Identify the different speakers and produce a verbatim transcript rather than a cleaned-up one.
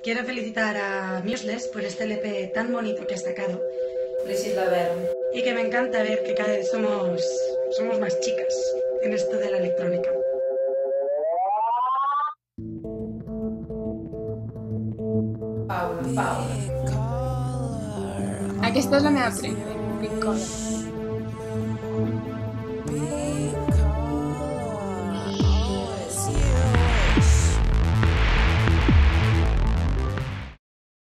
Speaker 1: Quiero felicitar a Museless por este L P tan bonito que ha sacado.
Speaker 2: Brigitte Laverne.
Speaker 1: Y que me encanta ver que cada vez somos, somos más chicas en esto de la electrónica.
Speaker 2: Paula, Paula.
Speaker 3: Aquesta és la meva prima, Pink Color.